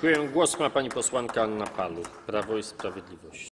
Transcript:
Dziękuję. Głos ma pani posłanka Anna Paluch, Prawo i Sprawiedliwość.